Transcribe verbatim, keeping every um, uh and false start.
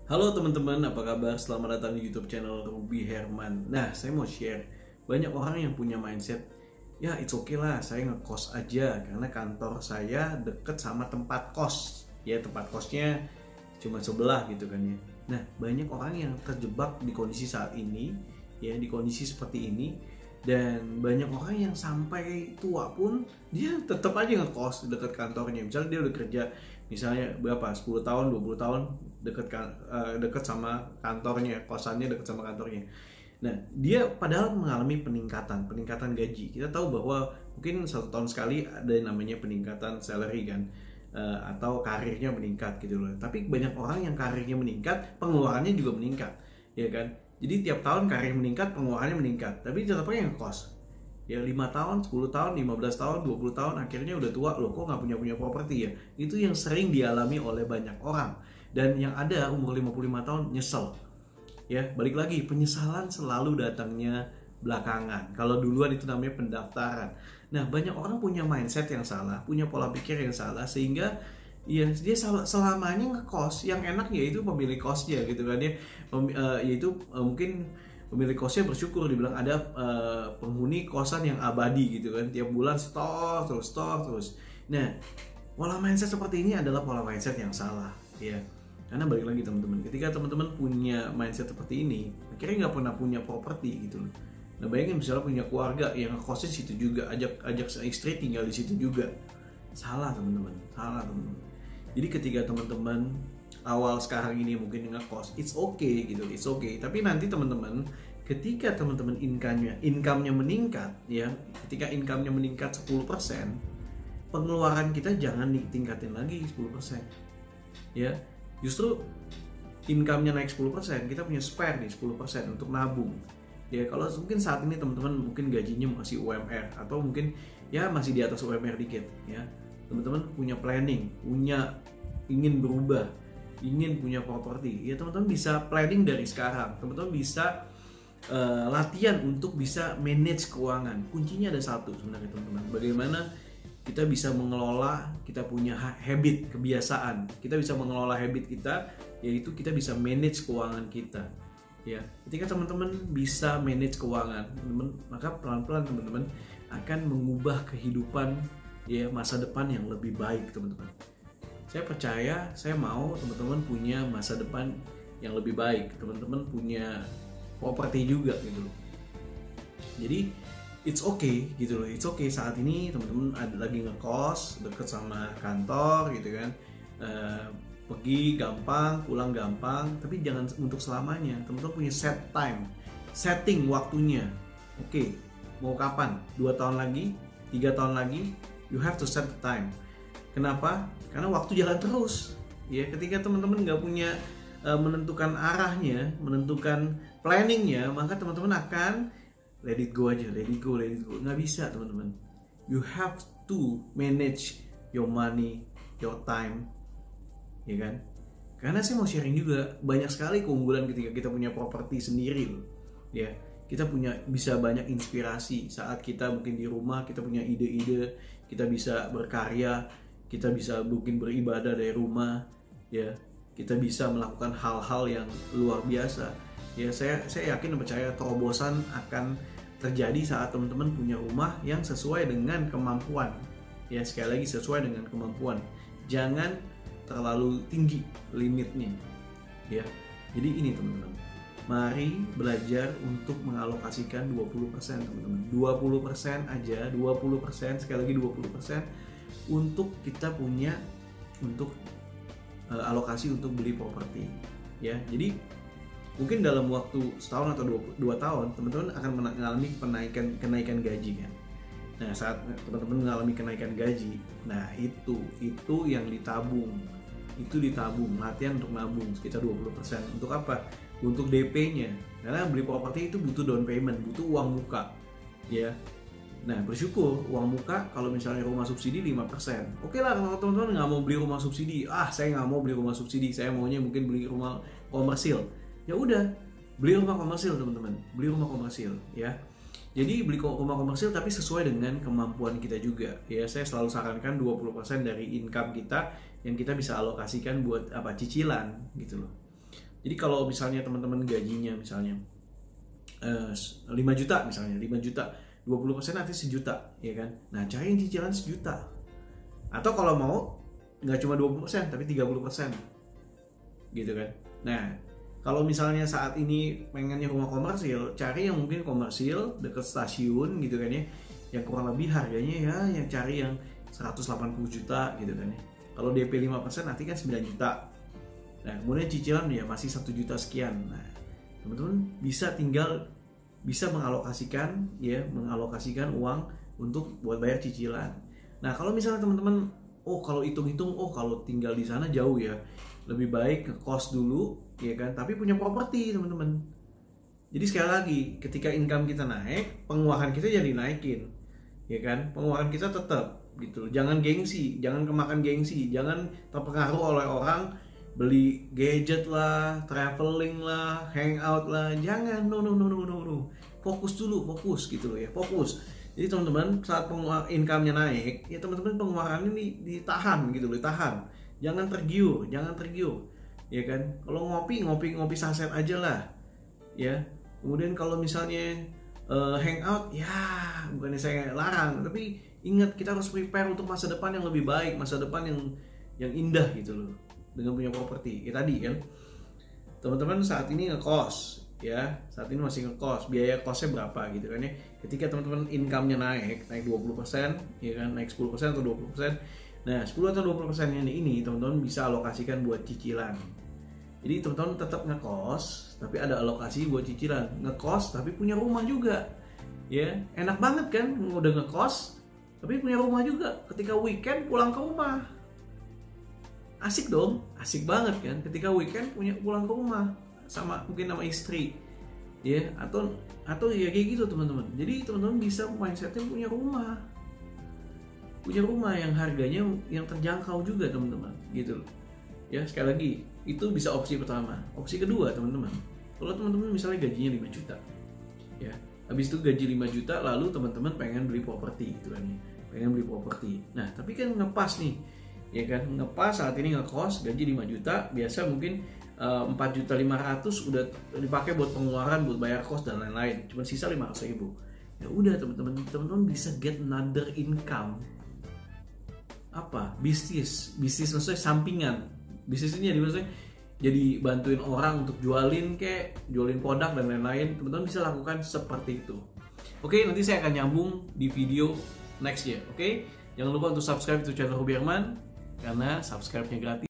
Halo teman-teman, apa kabar? Selamat datang di YouTube channel Ruby Herman. Nah, saya mau share, banyak orang yang punya mindset, ya it's okay lah, saya ngekos aja karena kantor saya deket sama tempat kos. Ya tempat kosnya cuma sebelah gitu kan ya. Nah, banyak orang yang terjebak di kondisi saat ini, ya di kondisi seperti ini. Dan banyak orang yang sampai tua pun dia tetap aja ngekos dekat kantornya. Misalnya dia udah kerja misalnya berapa, sepuluh tahun, dua puluh tahun dekat uh, dekat sama kantornya, kosannya dekat sama kantornya. Nah, dia padahal mengalami peningkatan, peningkatan gaji. Kita tahu bahwa mungkin satu tahun sekali ada yang namanya peningkatan salary kan, uh, atau karirnya meningkat gitu loh. Tapi banyak orang yang karirnya meningkat, pengeluarannya juga meningkat, ya kan? Jadi tiap tahun karir meningkat, pengeluarannya meningkat, tapi tetap aja ngekos. Ya lima tahun, sepuluh tahun, lima belas tahun, dua puluh tahun, akhirnya udah tua loh, kok nggak punya punya properti ya. Itu yang sering dialami oleh banyak orang. Dan yang ada umur lima puluh lima tahun nyesel. Ya, balik lagi, penyesalan selalu datangnya belakangan. Kalau duluan itu namanya pendaftaran. Nah, banyak orang punya mindset yang salah, punya pola pikir yang salah, sehingga iya, dia selamanya ngekos. Yang enak yaitu pemilik kosnya gitu kan ya. Pem, uh, yaitu uh, mungkin pemilik kosnya bersyukur dibilang ada uh, penghuni kosan yang abadi gitu kan. Tiap bulan store terus store terus. Nah, pola mindset seperti ini adalah pola mindset yang salah ya. Karena balik lagi teman-teman, ketika teman-teman punya mindset seperti ini, akhirnya nggak pernah punya properti gitu loh. Nah, bayangin misalnya punya keluarga yang ngekosnya situ juga, ajak ajak istri tinggal di situ juga. Salah teman-teman, salah teman-teman. Jadi ketika teman-teman awal sekarang ini mungkin ngekos, it's okay gitu, it's okay. Tapi nanti teman-teman, ketika teman-teman income-nya income-nya meningkat ya, ketika income-nya meningkat sepuluh persen, pengeluaran kita jangan ditingkatin lagi sepuluh persen. Ya, justru income-nya naik sepuluh persen, kita punya spare nih sepuluh persen untuk nabung. Ya, kalau mungkin saat ini teman-teman mungkin gajinya masih U M R atau mungkin ya masih di atas U M R dikit ya. Teman-teman punya planning, punya ingin berubah, ingin punya properti, ya teman-teman bisa planning dari sekarang. Teman-teman bisa uh, latihan untuk bisa manage keuangan. Kuncinya ada satu sebenarnya teman-teman. Bagaimana kita bisa mengelola, kita punya habit, kebiasaan. Kita bisa mengelola habit kita, yaitu kita bisa manage keuangan kita. Ya, ketika teman-teman bisa manage keuangan, teman-teman, maka pelan-pelan teman-teman akan mengubah kehidupan ya masa depan yang lebih baik teman-teman. Saya percaya, saya mau teman-teman punya masa depan yang lebih baik, teman-teman punya properti juga gitu loh. Jadi it's okay gitu loh, it's okay saat ini teman-teman ada lagi ngekos deket sama kantor gitu kan, e, pergi gampang, pulang gampang, tapi jangan untuk selamanya. Teman-teman punya set time, setting waktunya. Oke, mau kapan? Dua tahun lagi, tiga tahun lagi. You have to set the time. Kenapa? Karena waktu jalan terus. Ya, ketika teman-teman nggak punya uh, menentukan arahnya, menentukan planningnya, maka teman-teman akan let it go aja, let it go, let it go. Nggak bisa teman-teman. You have to manage your money, your time, ya kan? Karena saya mau sharing juga banyak sekali keunggulan ketika kita punya properti sendiri loh. Ya, kita punya bisa banyak inspirasi saat kita mungkin di rumah, kita punya ide-ide, kita bisa berkarya, kita bisa mungkin beribadah dari rumah, ya, kita bisa melakukan hal-hal yang luar biasa. Ya, saya saya yakin dan percaya terobosan akan terjadi saat teman-teman punya rumah yang sesuai dengan kemampuan. Ya, sekali lagi sesuai dengan kemampuan. Jangan terlalu tinggi limitnya. Ya. Jadi ini teman-teman. Mari belajar untuk mengalokasikan dua puluh persen teman-teman. dua puluh persen aja, dua puluh persen, sekali lagi dua puluh persen untuk kita punya untuk uh, alokasi untuk beli properti. Ya, jadi mungkin dalam waktu setahun atau dua, dua tahun teman-teman akan mengalami kenaikan kenaikan gaji kan. Nah, saat teman-teman mengalami kenaikan gaji, nah itu itu yang ditabung. Itu ditabung, latihan untuk nabung sekitar dua puluh persen. Untuk apa? Untuk D P-nya. Karena beli properti itu butuh down payment, butuh uang muka. Ya. Nah, bersyukur uang muka kalau misalnya rumah subsidi lima persen. Oke lah kalau teman-teman nggak mau beli rumah subsidi. Ah, saya nggak mau beli rumah subsidi. Saya maunya mungkin beli rumah komersil. Ya udah, beli rumah komersil teman-teman. Beli rumah komersil, ya. Jadi beli rumah komersil tapi sesuai dengan kemampuan kita juga. Ya, saya selalu sarankan dua puluh persen dari income kita yang kita bisa alokasikan buat apa? Cicilan gitu loh. Jadi kalau misalnya teman-teman gajinya misalnya uh, lima juta misalnya, lima juta, dua puluh persen nanti sejuta, ya kan? Nah, cariin cicilan sejuta. Atau kalau mau nggak cuma dua puluh persen tapi tiga puluh persen. Gitu kan. Nah, kalau misalnya saat ini pengennya rumah komersil, cari yang mungkin komersil dekat stasiun gitu kan ya, yang kurang lebih harganya ya yang cari yang seratus delapan puluh juta gitu kan ya. Kalau D P lima persen nanti kan sembilan juta. Nah, kemudian cicilan ya masih satu juta sekian. Nah, teman-teman bisa tinggal bisa mengalokasikan ya, mengalokasikan uang untuk buat bayar cicilan. Nah, kalau misalnya teman-teman oh kalau hitung-hitung oh kalau tinggal di sana jauh ya, lebih baik ngekos dulu ya kan, tapi punya properti teman-teman. Jadi sekali lagi ketika income kita naik, pengeluaran kita jadi naikin ya kan, pengeluaran kita tetap gitu. Jangan gengsi, jangan kemakan gengsi, jangan terpengaruh oleh orang beli gadget lah, traveling lah, hangout lah, jangan. No no no no no no. Fokus dulu, fokus gitu loh ya, fokus. Jadi teman-teman saat income-nya naik, ya teman-teman pengeluaran ini ditahan gitu loh, ditahan. Jangan tergiur, jangan tergiur. Ya kan? Kalau ngopi, ngopi ngopi saset aja lah. Ya. Kemudian kalau misalnya uh, hangout, ya bukannya saya larang, tapi ingat kita harus prepare untuk masa depan yang lebih baik, masa depan yang yang indah gitu loh. Dengan punya properti. Ya tadi kan. Teman-teman saat ini ngekos, ya. Saat ini masih ngekos, biaya kosnya berapa gitu kan ya. Ketika teman-teman income-nya naik, naik dua puluh persen, ya kan, naik sepuluh persen atau dua puluh persen. Nah, sepuluh atau dua puluh persen ini teman-teman bisa alokasikan buat cicilan. Jadi teman-teman tetap ngekos, tapi ada alokasi buat cicilan. Ngekos tapi punya rumah juga. Ya, enak banget kan udah ngekos tapi punya rumah juga. Ketika weekend pulang ke rumah. Asik dong, asik banget kan ketika weekend punya pulang ke rumah sama mungkin sama istri. Ya, atau atau ya kayak gitu teman-teman. Jadi teman-teman bisa mindsetnya punya rumah. Punya rumah yang harganya yang terjangkau juga teman-teman gitu loh. Ya sekali lagi itu bisa opsi pertama. Opsi kedua teman-teman, kalau teman-teman misalnya gajinya lima juta ya, habis itu gaji lima juta lalu teman-teman pengen beli properti gitu kan ya, pengen beli properti. Nah tapi kan ngepas nih ya kan, ngepas saat ini ngekos gaji lima juta, biasa mungkin uh, empat juta lima ratus udah dipakai buat pengeluaran, buat bayar kos dan lain-lain, cuma sisa lima ratus ribu. Ya udah teman-teman, teman-teman bisa get another income. Apa? Bisnis, bisnis maksudnya sampingan. Bisnis ini jadi maksudnya jadi bantuin orang untuk jualin kayak jualin produk dan lain-lain. Teman-teman bisa lakukan seperti itu. Oke, nanti saya akan nyambung di video next ya. Oke, jangan lupa untuk subscribe to channel Ruby Herman karena subscribe-nya gratis.